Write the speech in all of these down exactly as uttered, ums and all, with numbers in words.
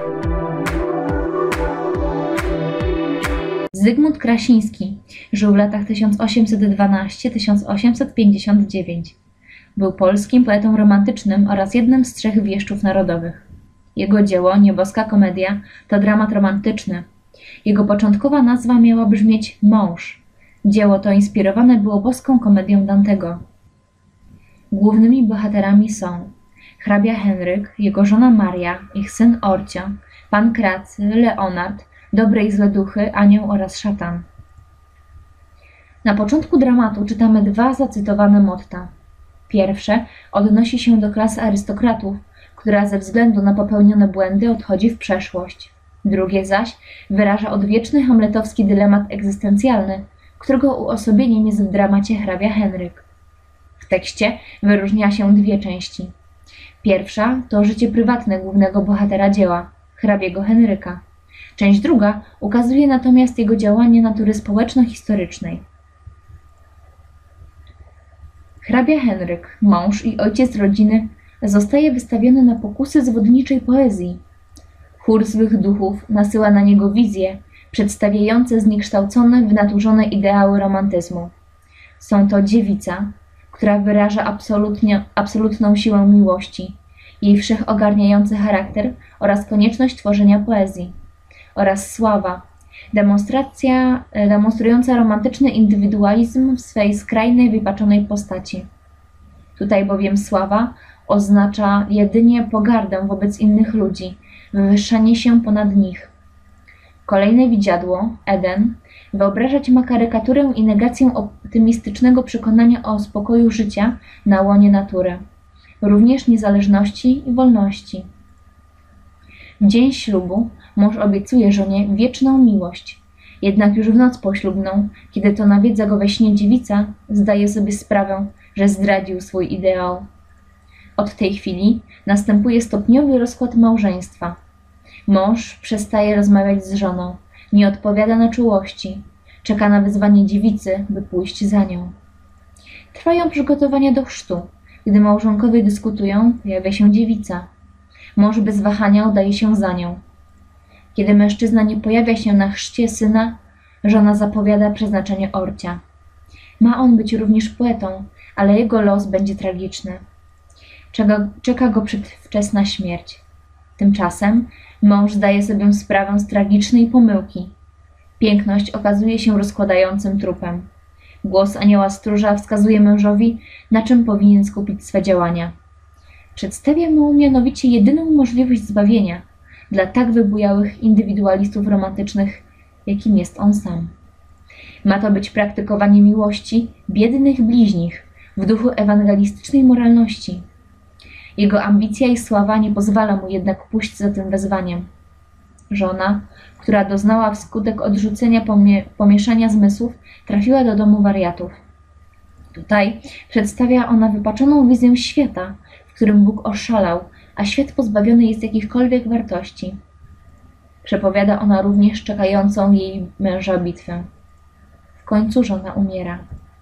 Zygmunt Krasiński żył w latach tysiąc osiemset dwanaście do tysiąc osiemset pięćdziesiąt dziewięć. Był polskim poetą romantycznym oraz jednym z trzech wieszczów narodowych. Jego dzieło, Nieboska komedia, to dramat romantyczny. Jego początkowa nazwa miała brzmieć Mąż. Dzieło to inspirowane było boską komedią Dantego. Głównymi bohaterami są hrabia Henryk, jego żona Maria, ich syn Orcio, pan Kracy, Leonard, dobre i złe duchy, anioł oraz szatan. Na początku dramatu czytamy dwa zacytowane motta. Pierwsze odnosi się do klasy arystokratów, która ze względu na popełnione błędy odchodzi w przeszłość. Drugie zaś wyraża odwieczny hamletowski dylemat egzystencjalny, którego uosobieniem jest w dramacie hrabia Henryk. W tekście wyróżnia się dwie części. Pierwsza to życie prywatne głównego bohatera dzieła, hrabiego Henryka. Część druga ukazuje natomiast jego działanie natury społeczno-historycznej. Hrabia Henryk, mąż i ojciec rodziny, zostaje wystawiony na pokusy zwodniczej poezji. Chór złych duchów nasyła na niego wizje, przedstawiające zniekształcone, wynaturzone ideały romantyzmu. Są to dziewica, która wyraża absolutnie, absolutną siłę miłości, jej wszechogarniający charakter oraz konieczność tworzenia poezji, oraz sława, demonstracja, demonstrująca romantyczny indywidualizm w swej skrajnej, wypaczonej postaci. Tutaj bowiem sława oznacza jedynie pogardę wobec innych ludzi, wywyższanie się ponad nich. Kolejne widziadło, Eden, wyobrażać ma karykaturę i negację optymistycznego przekonania o spokoju życia na łonie natury, również niezależności i wolności. W dzień ślubu mąż obiecuje żonie wieczną miłość, jednak już w noc poślubną, kiedy to nawiedza go we śnie dziewica, zdaje sobie sprawę, że zdradził swój ideał. Od tej chwili następuje stopniowy rozkład małżeństwa. Mąż przestaje rozmawiać z żoną, nie odpowiada na czułości, czeka na wezwanie dziewicy, by pójść za nią. Trwają przygotowania do chrztu. Gdy małżonkowie dyskutują, pojawia się dziewica. Mąż bez wahania udaje się za nią. Kiedy mężczyzna nie pojawia się na chrzcie syna, żona zapowiada przeznaczenie Orcia. Ma on być również poetą, ale jego los będzie tragiczny. Czeka, czeka go przedwczesna śmierć. Tymczasem mąż zdaje sobie sprawę z tragicznej pomyłki. Piękność okazuje się rozkładającym trupem. Głos anioła stróża wskazuje mężowi, na czym powinien skupić swe działania. Przedstawia mu mianowicie jedyną możliwość zbawienia dla tak wybujałych indywidualistów romantycznych, jakim jest on sam. Ma to być praktykowanie miłości biednych bliźnich w duchu ewangelistycznej moralności. Jego ambicja i sława nie pozwala mu jednak pójść za tym wezwaniem. Żona, która doznała wskutek odrzucenia pomie pomieszania zmysłów, trafiła do domu wariatów. Tutaj przedstawia ona wypaczoną wizję świata, w którym Bóg oszalał, a świat pozbawiony jest jakichkolwiek wartości. Przepowiada ona również czekającą jej męża bitwę. W końcu żona umiera.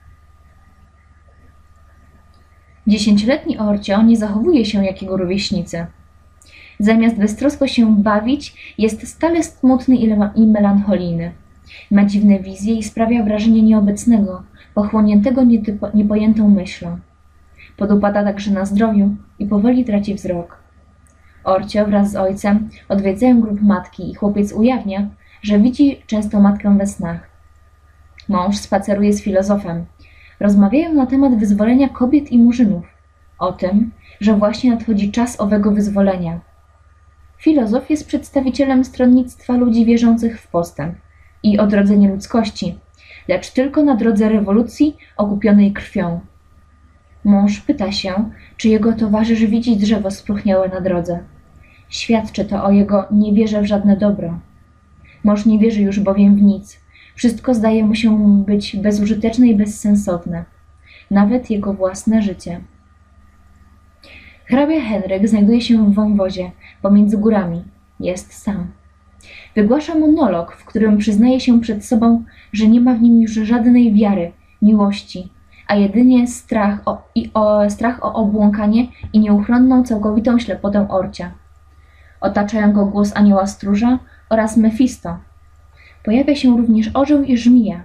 Dziesięcioletni Orcio nie zachowuje się jak jego rówieśnicy. Zamiast beztrosko się bawić, jest stale smutny i melancholijny. Ma dziwne wizje i sprawia wrażenie nieobecnego, pochłoniętego niepojętą myślą. Podupada także na zdrowiu i powoli traci wzrok. Orcio wraz z ojcem odwiedzają grób matki i chłopiec ujawnia, że widzi często matkę we snach. Mąż spaceruje z filozofem. Rozmawiają na temat wyzwolenia kobiet i murzynów. O tym, że właśnie nadchodzi czas owego wyzwolenia. Filozof jest przedstawicielem stronnictwa ludzi wierzących w postęp i odrodzenie ludzkości, lecz tylko na drodze rewolucji okupionej krwią. Mąż pyta się, czy jego towarzysz widzi drzewo spróchniałe na drodze. Świadczy to o jego niewierze w żadne dobro. Mąż nie wierzy już bowiem w nic. Wszystko zdaje mu się być bezużyteczne i bezsensowne. Nawet jego własne życie. Hrabia Henryk znajduje się w wąwozie, pomiędzy górami. Jest sam. Wygłasza monolog, w którym przyznaje się przed sobą, że nie ma w nim już żadnej wiary, miłości, a jedynie strach o, i o, strach o obłąkanie i nieuchronną, całkowitą ślepotę Orcia. Otaczają go głos anioła stróża oraz Mefisto. Pojawia się również orzeł i żmija.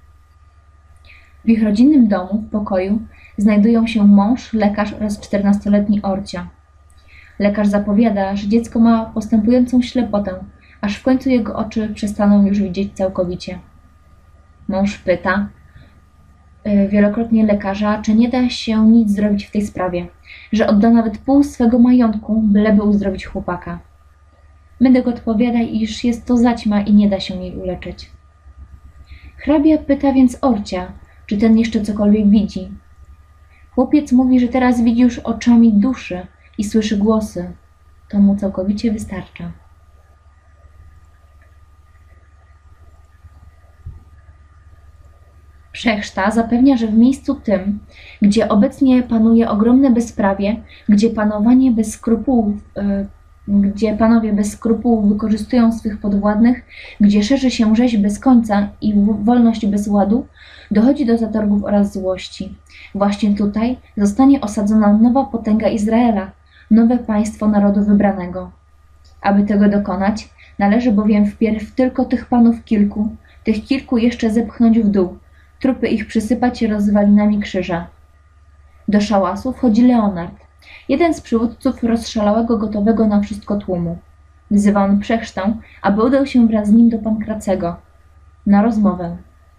W ich rodzinnym domu, w pokoju, znajdują się mąż, lekarz oraz czternastoletni Orcia. Lekarz zapowiada, że dziecko ma postępującą ślepotę, aż w końcu jego oczy przestaną już widzieć całkowicie. Mąż pyta yy, wielokrotnie lekarza, czy nie da się nic zrobić w tej sprawie, że odda nawet pół swego majątku, byleby uzdrowić chłopaka. Medyk odpowiada, iż jest to zaćma i nie da się jej uleczyć. Hrabia pyta więc Orcia, czy ten jeszcze cokolwiek widzi. Chłopiec mówi, że teraz widzi już oczami duszy i słyszy głosy. To mu całkowicie wystarcza. Przechrzta zapewnia, że w miejscu tym, gdzie obecnie panuje ogromne bezprawie, gdzie panowanie bez skrupułów, yy, gdzie panowie bez skrupułów wykorzystują swych podwładnych, gdzie szerzy się rzeź bez końca i wolność bez ładu, dochodzi do zatorgów oraz złości. Właśnie tutaj zostanie osadzona nowa potęga Izraela, nowe państwo narodu wybranego. Aby tego dokonać, należy bowiem wpierw tylko tych panów kilku, tych kilku jeszcze zepchnąć w dół, trupy ich przysypać rozwalinami krzyża. Do szałasu wchodzi Leonard, jeden z przywódców rozszalałego gotowego na wszystko tłumu. Wzywa on Przechrztę, aby udał się wraz z nim do Pankracego na rozmowę.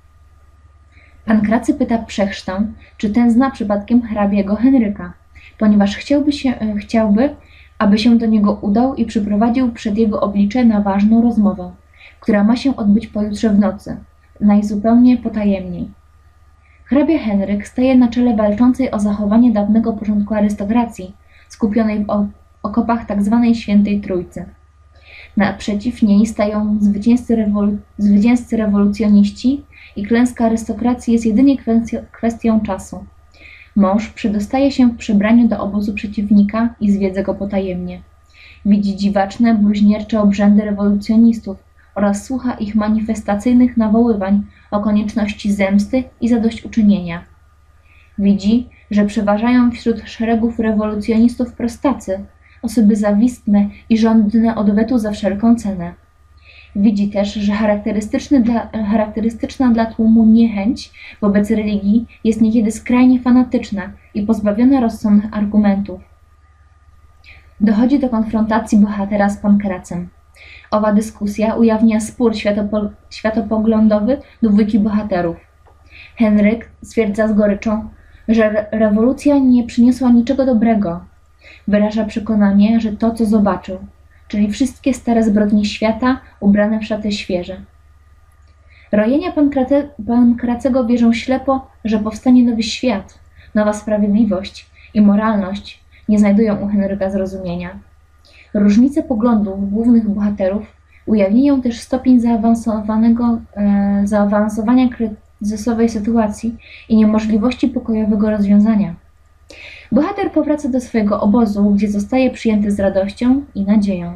Pankracy pyta Przechrztę, czy ten zna przypadkiem hrabiego Henryka, ponieważ chciałby, się, chciałby, aby się do niego udał i przyprowadził przed jego oblicze na ważną rozmowę, która ma się odbyć pojutrze w nocy, najzupełnie potajemniej. Hrabia Henryk staje na czele walczącej o zachowanie dawnego porządku arystokracji, skupionej w okopach tzw. Świętej Trójcy. Naprzeciw niej stają zwycięzcy, rewolu- zwycięzcy rewolucjoniści i klęska arystokracji jest jedynie kwestią, kwestią czasu. Mąż przedostaje się w przebraniu do obozu przeciwnika i zwiedza go potajemnie. Widzi dziwaczne, bluźniercze obrzędy rewolucjonistów oraz słucha ich manifestacyjnych nawoływań o konieczności zemsty i zadośćuczynienia. Widzi, że przeważają wśród szeregów rewolucjonistów prostacy, osoby zawistne i żądne odwetu za wszelką cenę. Widzi też, że charakterystyczny dla, charakterystyczna dla tłumu niechęć wobec religii jest niekiedy skrajnie fanatyczna i pozbawiona rozsądnych argumentów. Dochodzi do konfrontacji bohatera z Pankracem. Owa dyskusja ujawnia spór światopo, światopoglądowy dwójki bohaterów. Henryk stwierdza z goryczą, że re rewolucja nie przyniosła niczego dobrego. Wyraża przekonanie, że to, co zobaczył, czyli wszystkie stare zbrodnie świata ubrane w szaty świeże. Rojenia Pankrate, Pankracego wierzą ślepo, że powstanie nowy świat, nowa sprawiedliwość i moralność nie znajdują u Henryka zrozumienia. Różnice poglądów głównych bohaterów ujawniają też stopień zaawansowanego, e, zaawansowania kryzysowej sytuacji i niemożliwości pokojowego rozwiązania. Bohater powraca do swojego obozu, gdzie zostaje przyjęty z radością i nadzieją.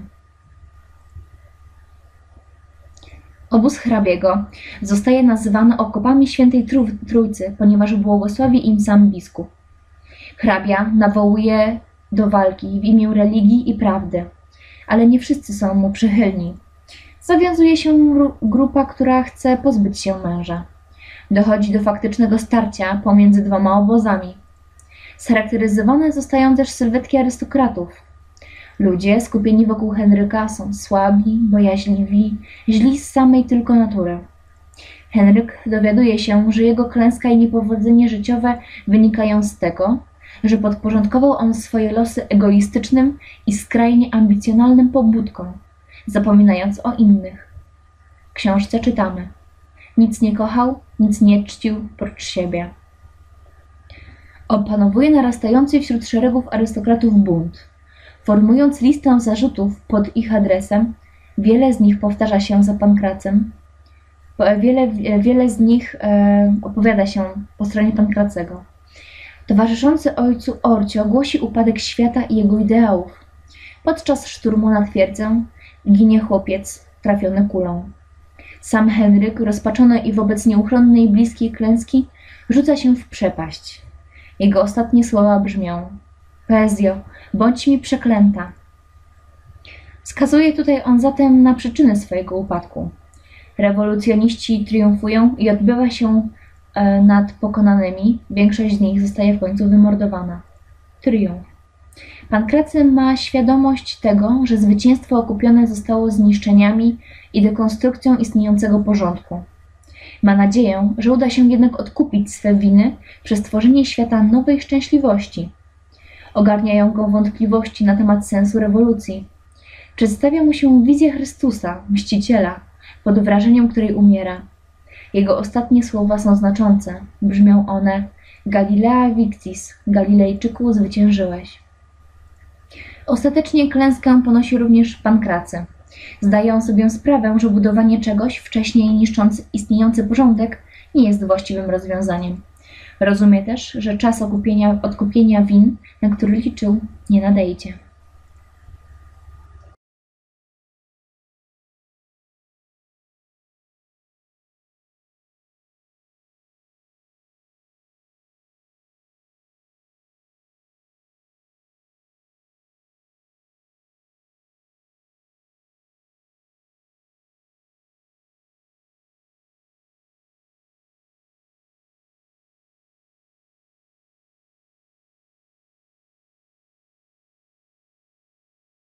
Obóz hrabiego zostaje nazywany okopami Świętej Trójcy, ponieważ błogosławi im sam biskup. Hrabia nawołuje do walki w imię religii i prawdy, ale nie wszyscy są mu przychylni. Zawiązuje się grupa, która chce pozbyć się męża. Dochodzi do faktycznego starcia pomiędzy dwoma obozami. Scharakteryzowane zostają też sylwetki arystokratów. Ludzie skupieni wokół Henryka są słabi, bojaźliwi, źli z samej tylko natury. Henryk dowiaduje się, że jego klęska i niepowodzenie życiowe wynikają z tego, że podporządkował on swoje losy egoistycznym i skrajnie ambicjonalnym pobudkom, zapominając o innych. W książce czytamy: nic nie kochał, nic nie czcił prócz siebie. Opanowuje narastający wśród szeregów arystokratów bunt. Formując listę zarzutów pod ich adresem, wiele z nich powtarza się za Pankracem. Wiele, wiele z nich e, opowiada się po stronie Pankracego. Towarzyszący ojcu Orcio głosi upadek świata i jego ideałów. Podczas szturmu na twierdzę ginie chłopiec trafiony kulą. Sam Henryk, rozpaczony i wobec nieuchronnej bliskiej klęski, rzuca się w przepaść. Jego ostatnie słowa brzmią: Poezjo, bądź mi przeklęta. Wskazuje tutaj on zatem na przyczyny swojego upadku. Rewolucjoniści triumfują i odbywa się e, nad pokonanymi. Większość z nich zostaje w końcu wymordowana. Triumf. Pankracy ma świadomość tego, że zwycięstwo okupione zostało zniszczeniami i dekonstrukcją istniejącego porządku. Ma nadzieję, że uda się jednak odkupić swe winy przez tworzenie świata nowej szczęśliwości. Ogarniają go wątpliwości na temat sensu rewolucji. Przedstawia mu się wizję Chrystusa, mściciela, pod wrażeniem której umiera. Jego ostatnie słowa są znaczące. Brzmią one: Galilea victis, Galilejczyku, zwyciężyłeś. Ostatecznie klęskę ponosi również Pankracy. Zdaje on sobie sprawę, że budowanie czegoś wcześniej niszcząc istniejący porządek nie jest właściwym rozwiązaniem. Rozumie też, że czas okupienia, odkupienia win, na który liczył, nie nadejdzie.